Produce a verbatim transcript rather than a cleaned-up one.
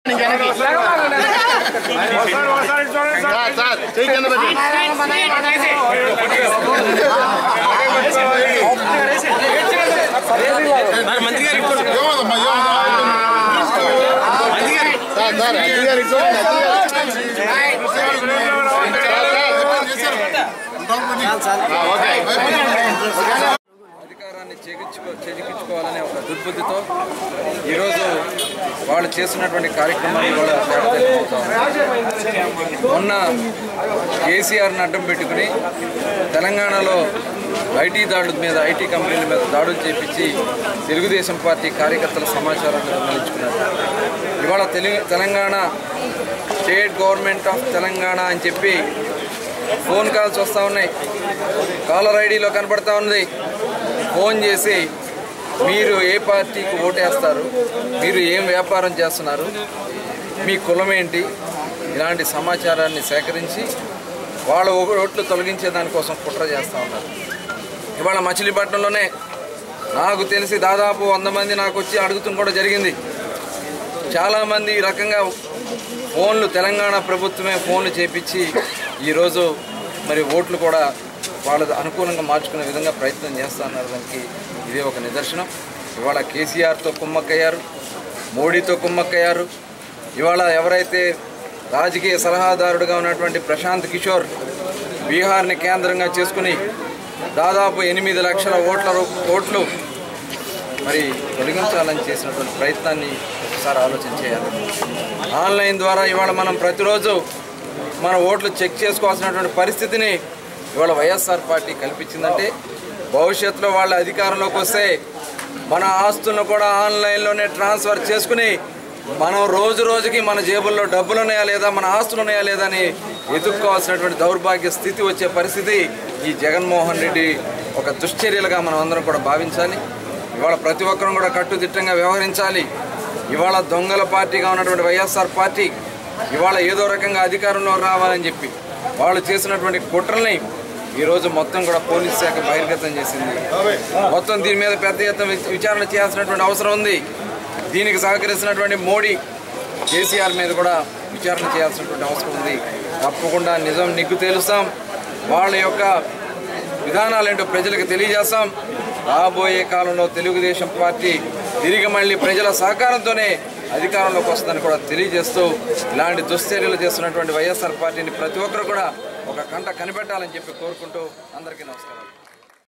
అధికారాన్ని చేజించుకో చేజిక్కించుకోవాలనే ఒక దుర్బుద్ధితో ఈరోజు వాళ్ళు చేస్తున్నటువంటి కార్యక్రమాలు కూడా మొన్న కేసీఆర్ని అడ్డం పెట్టుకుని తెలంగాణలో ఐటీ దాడుల మీద ఐటీ కంపెనీల మీద దాడులు చేపించి తెలుగుదేశం పార్టీ కార్యకర్తల సమాచారాన్ని దొంగిలించుకున్నారు. ఇవాళ Telugu Telangana state government of Telangana అని చెప్పి ఫోన్ కాల్స్ వస్తూ ఉన్నాయి, కాలర్ ఐడిలో కనపడతా ఉంది. ఫోన్ చేసి మీరు ఏ పార్టీకి ఓటేస్తారు, మీరు ఏం వ్యాపారం చేస్తున్నారు, మీ కులం ఏంటి, ఇలాంటి సమాచారాన్ని సేకరించి వాళ్ళ ఓట్లు తొలగించే దానికోసం కుట్ర చేస్తూ ఉన్నారు. ఇవాళ మచిలీపట్నంలోనే నాకు తెలిసి దాదాపు వంద మంది నాకు వచ్చి అడుగుతూ కూడా జరిగింది. చాలామంది ఈ రకంగా ఫోన్లు తెలంగాణ ప్రభుత్వమే ఫోన్లు చేపించి ఈరోజు మరి ఓట్లు కూడా వాళ్ళ అనుకూలంగా మార్చుకునే విధంగా ప్రయత్నం చేస్తున్నారు. దానికి ఇదే ఒక నిదర్శనం. ఇవాళ కేసీఆర్తో కుమ్మక్కయ్యారు, మోడీతో కుమ్మక్కయ్యారు. ఇవాళ ఎవరైతే రాజకీయ సలహాదారుడుగా ఉన్నటువంటి ప్రశాంత్ కిషోర్ బీహార్ని కేంద్రంగా చేసుకుని దాదాపు ఎనిమిది లక్షల ఓట్ల ఓట్లు మరి తొలగించాలని చేసినటువంటి ప్రయత్నాన్ని ఒకసారి ఆలోచన చేయాలి. ఆన్లైన్ ద్వారా ఇవాళ మనం ప్రతిరోజు మన ఓట్లు చెక్ చేసుకోవాల్సినటువంటి పరిస్థితిని ఇవాళ వైఎస్ఆర్ పార్టీ కల్పించిందంటే భవిష్యత్తులో వాళ్ళ అధికారంలోకి వస్తే మన ఆస్తులను కూడా ఆన్లైన్లోనే ట్రాన్స్ఫర్ చేసుకుని మనం రోజు రోజుకి మన జేబుల్లో డబ్బులు ఉన్నాయా లేదా, మన ఆస్తులు ఉన్నాయా లేదా అని ఎదుర్కోవాల్సినటువంటి దౌర్భాగ్య స్థితి వచ్చే పరిస్థితి ఈ జగన్మోహన్ రెడ్డి ఒక దుశ్చర్యలుగా మనం అందరం కూడా భావించాలి. ఇవాళ ప్రతి ఒక్కరూ కూడా కట్టుదిట్టంగా వ్యవహరించాలి. ఇవాళ దొంగల పార్టీగా ఉన్నటువంటి వైఎస్ఆర్ పార్టీ ఇవాళ ఏదో రకంగా అధికారంలో రావాలని చెప్పి వాళ్ళు చేసినటువంటి కుట్రల్ని ఈరోజు మొత్తం కూడా పోలీస్ శాఖ బహిర్గతం చేసింది. మొత్తం దీని మీద పెద్ద ఎత్తున విచారణ చేయాల్సినటువంటి అవసరం ఉంది. దీనికి సహకరిస్తున్నటువంటి మోడీ కేసీఆర్ మీద కూడా విచారణ చేయాల్సినటువంటి అవసరం ఉంది. తప్పకుండా నిజం నిగ్గు తేలుస్తాం, వాళ్ళ యొక్క విధానాలు ఏంటో ప్రజలకు తెలియజేస్తాం. రాబోయే కాలంలో తెలుగుదేశం పార్టీ తిరిగి మళ్ళీ ప్రజల సహకారంతోనే అధికారంలోకి వస్తుందని కూడా తెలియజేస్తూ ఇలాంటి దుశ్చర్యలు చేస్తున్నటువంటి వైఎస్ఆర్ పార్టీని ప్రతి ఒక్కరు కూడా ఒక కంట కనిపెట్టాలని చెప్పి కోరుకుంటూ అందరికీ నమస్కారం.